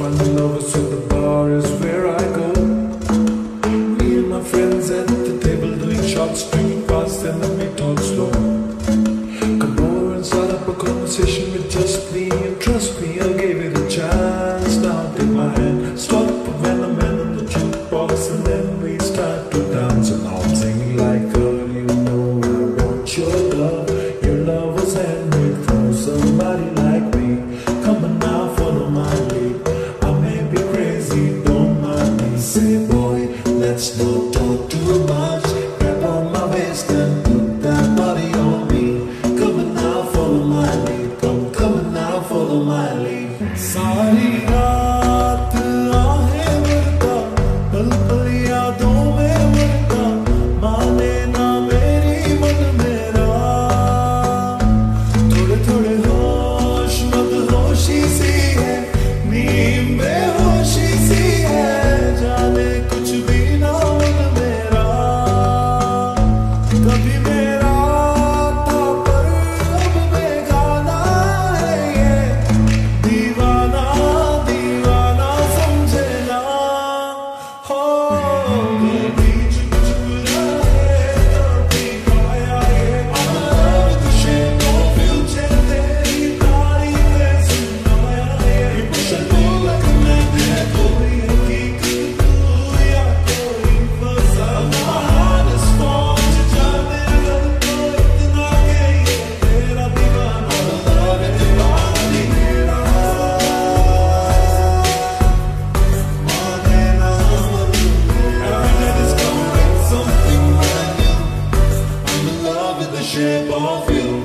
find lovers, so the bar is where I go. Me and my friends at the table doing shots, drinking fast and then we talk slow. Come over and start up a conversation with just me, and trust me, I'll give it a chance. Now take my hand, stop when the man on the jukebox, and then we start to dance. And now I'm singing like, girl, you know I want your love. Your love was handmade for somebody like me. Come on now, follow my lead. I may be crazy, don't mind me. Say, boy, let's not talk too much. Grab on my waist and put that body on me. Come on now, follow my lead. Come on now, follow my lead. सारी रात आहें भरता, पल पल यादों में मरता, माने ना मेरी मन मेरा। थोड़े थोड़े होश मदहोशी सी है, नींद बेहोशी सी है, जाने कुछ भी ना मन मेरा। कभी मेरा था पर अब बेगाना है ये, दीवाना दीवाना समझे ना। हो कभी चुप चुप रहे, कभी गाया ये आवाज़, तुझे तो फ्यूचर तेरी तारीफ़ें सुनाया ये। इमोशन बोलक में है कोई हकीकत तू या कोई फसाना। हार्ट स्पॉन्ज जाने अगर तो इतना के ये तेरा दीवाना। लव है दीवानी मेरा, माने ना मन मेरा। Every day discovering something brand new. I'm in love with the shape of you.